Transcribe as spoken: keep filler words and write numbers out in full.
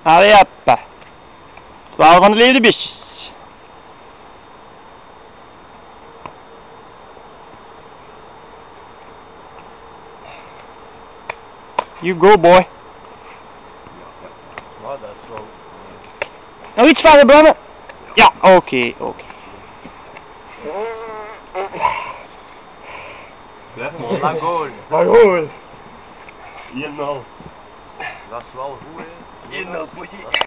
Allee, hoppa. twaalf van de levende beestjes. You go, boy. Maar dat is wel... Nog iets verder, Blanne? Ja, oké, okay, oké. Okay. Blijf maar, lagaule. Lagaule. één nul. Dat is wel goed, hè. één nul,